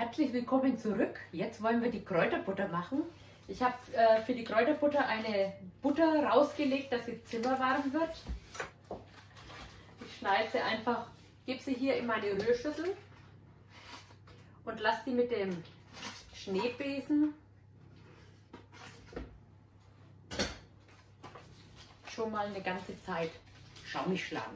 herzlich willkommen zurück. Jetzt wollen wir die Kräuterbutter machen. Ich habe für die Kräuterbutter eine Butter rausgelegt, dass sie zimmerwarm wird. Ich schneide sie einfach, gebe sie hier in meine Rührschüssel und lasse die mit dem Schneebesen schon mal eine ganze Zeit schaumig schlagen.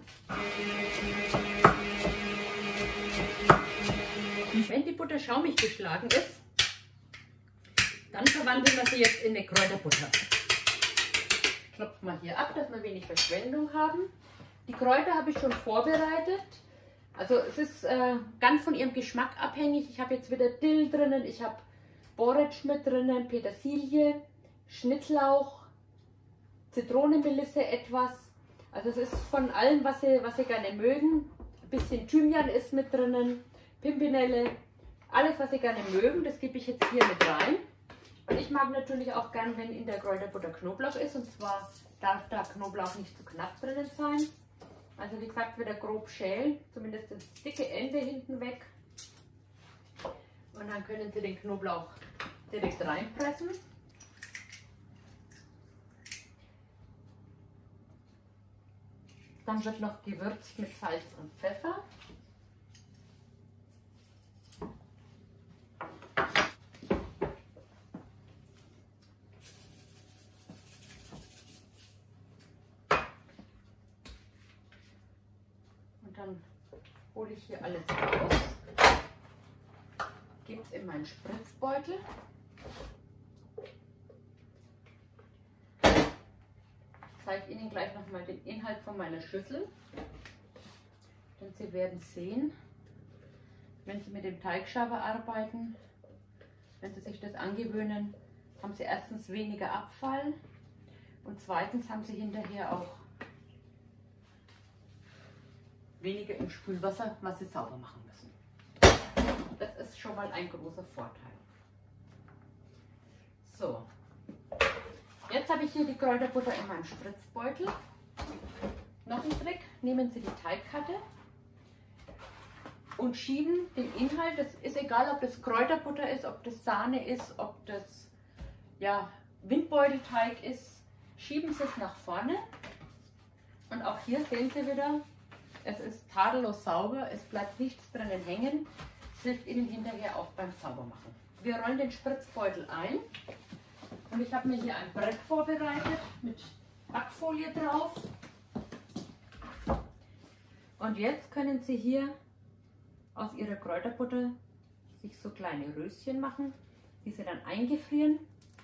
Wenn die Butter schaumig geschlagen ist, dann verwandeln wir sie jetzt in eine Kräuterbutter. Klopfen wir hier ab, dass wir wenig Verschwendung haben. Die Kräuter habe ich schon vorbereitet. Also es ist ganz von ihrem Geschmack abhängig. Ich habe jetzt wieder Dill drinnen, ich habe Borretsch mit drinnen, Petersilie, Schnittlauch, Zitronenmelisse etwas. Also es ist von allem, was Sie gerne mögen. Ein bisschen Thymian ist mit drinnen, Pimpinelle, alles was Sie gerne mögen, das gebe ich jetzt hier mit rein. Und ich mag natürlich auch gern, wenn in der Kräuterbutter Knoblauch ist, und zwar darf da Knoblauch nicht zu knapp drinnen sein. Also wie gesagt, wieder grob schälen, zumindest das dicke Ende hinten weg. Und dann können Sie den Knoblauch direkt reinpressen. Dann wird noch gewürzt mit Salz und Pfeffer. Und dann hole ich hier alles raus, gebe es in meinen Spritzbeutel. Ich zeige Ihnen gleich nochmal den Inhalt von meiner Schüssel. Denn Sie werden sehen, wenn Sie mit dem Teigschaber arbeiten, wenn Sie sich das angewöhnen, haben Sie erstens weniger Abfall und zweitens haben Sie hinterher auch weniger im Spülwasser, was Sie sauber machen müssen. Das ist schon mal ein großer Vorteil. So. Jetzt habe ich hier die Kräuterbutter in meinem Spritzbeutel. Noch ein Trick, nehmen Sie die Teigkante und schieben den Inhalt, das ist egal, ob das Kräuterbutter ist, ob das Sahne ist, ob das Windbeutelteig ist, schieben Sie es nach vorne. Und auch hier sehen Sie wieder, es ist tadellos sauber, es bleibt nichts drinnen hängen. Es hilft Ihnen hinterher auch beim Saubermachen. Wir rollen den Spritzbeutel ein. Und ich habe mir hier ein Brett vorbereitet mit Backfolie drauf. Und jetzt können Sie hier aus Ihrer Kräuterbutter sich so kleine Röschen machen, die Sie dann eingefrieren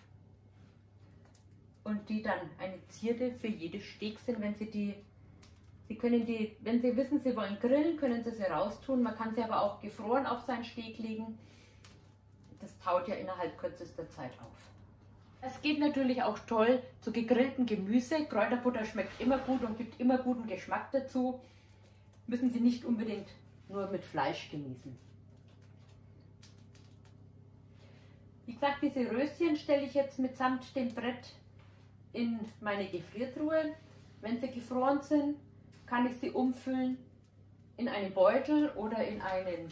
und die dann eine Zierde für jedes Steg sind. Wenn Sie können die, wenn Sie wissen, Sie wollen grillen, können Sie sie raustun. Man kann sie aber auch gefroren auf seinen Steg legen. Das taut ja innerhalb kürzester Zeit auf. Es geht natürlich auch toll zu gegrilltem Gemüse. Kräuterbutter schmeckt immer gut und gibt immer guten Geschmack dazu. Müssen Sie nicht unbedingt nur mit Fleisch genießen. Wie gesagt, diese Röschen stelle ich jetzt mitsamt dem Brett in meine Gefriertruhe. Wenn sie gefroren sind, kann ich sie umfüllen in einen Beutel oder in einen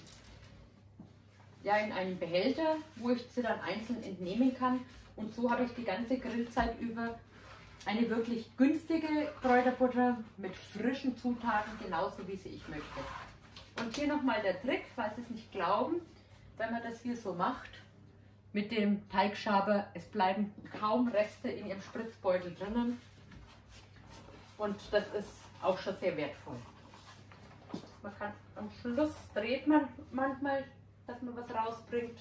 Behälter, wo ich sie dann einzeln entnehmen kann. Und so habe ich die ganze Grillzeit über eine wirklich günstige Kräuterbutter mit frischen Zutaten, genauso wie sie ich möchte. Und hier nochmal der Trick, falls Sie es nicht glauben, wenn man das hier so macht, mit dem Teigschaber, es bleiben kaum Reste in Ihrem Spritzbeutel drinnen. Und das ist auch schon sehr wertvoll. Man kann am Schluss dreht man manchmal, dass man was rausbringt.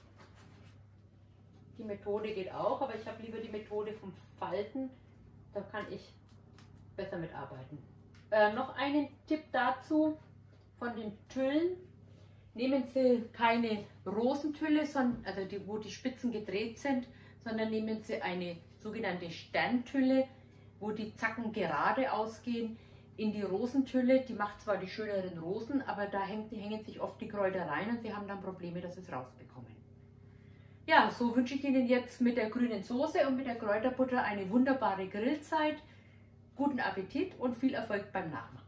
Die Methode geht auch, aber ich habe lieber die Methode vom Falten. Da kann ich besser mitarbeiten. Noch einen Tipp dazu von den Tüllen. Nehmen Sie keine Rosentülle, also wo die Spitzen gedreht sind, sondern nehmen Sie eine sogenannte Sterntülle, wo die Zacken gerade ausgehen. In die Rosentülle, die macht zwar die schöneren Rosen, aber da hängen sich oft die Kräuter rein und Sie haben dann Probleme, dass Sie es rausbekommen. Ja, so wünsche ich Ihnen jetzt mit der grünen Soße und mit der Kräuterbutter eine wunderbare Grillzeit, guten Appetit und viel Erfolg beim Nachmachen.